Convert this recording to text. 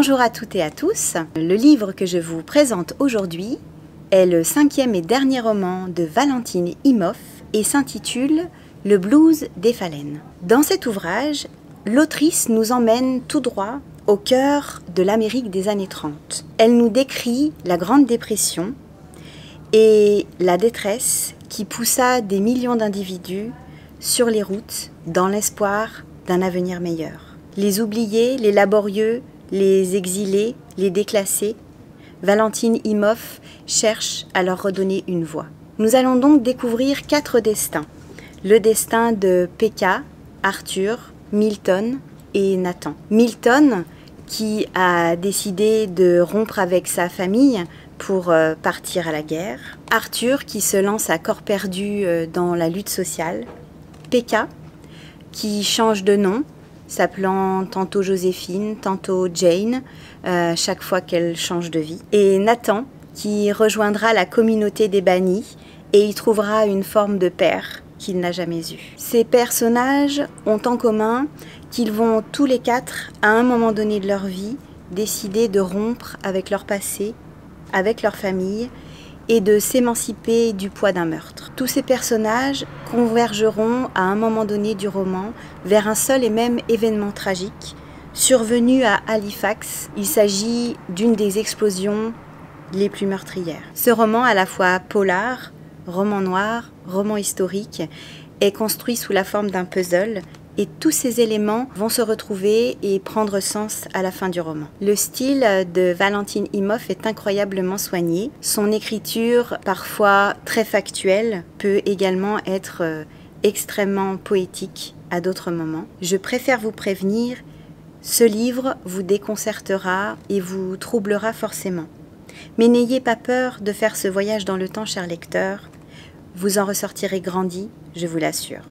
Bonjour à toutes et à tous. Le livre que je vous présente aujourd'hui est le 5e et dernier roman de Valentine Imhoff et s'intitule « Le blues des phalènes ». Dans cet ouvrage, l'autrice nous emmène tout droit au cœur de l'Amérique des années 30. Elle nous décrit la Grande Dépression et la détresse qui poussa des millions d'individus sur les routes dans l'espoir d'un avenir meilleur. Les oubliés, les laborieux, les exilés, les déclassés, Valentine Imhoff cherche à leur redonner une voix. Nous allons donc découvrir 4 destins. Le destin de Pekka, Arthur, Milton et Nathan. Milton, qui a décidé de rompre avec sa famille pour partir à la guerre. Arthur, qui se lance à corps perdu dans la lutte sociale. Pekka, qui change de nom, s'appelant tantôt Joséphine, tantôt Jane, chaque fois qu'elle change de vie. Et Nathan, qui rejoindra la communauté des bannis et y trouvera une forme de père qu'il n'a jamais eue. Ces personnages ont en commun qu'ils vont tous les 4, à un moment donné de leur vie, décider de rompre avec leur passé, avec leur famille, et de s'émanciper du poids d'un meurtre. Tous ces personnages convergeront à un moment donné du roman vers un seul et même événement tragique, survenu à Halifax. Il s'agit d'une des explosions les plus meurtrières. Ce roman, à la fois polar, roman noir, roman historique, est construit sous la forme d'un puzzle et tous ces éléments vont se retrouver et prendre sens à la fin du roman. Le style de Valentine Imhoff est incroyablement soigné. Son écriture, parfois très factuelle, peut également être extrêmement poétique à d'autres moments. Je préfère vous prévenir, ce livre vous déconcertera et vous troublera forcément. Mais n'ayez pas peur de faire ce voyage dans le temps, cher lecteur. Vous en ressortirez grandi, je vous l'assure.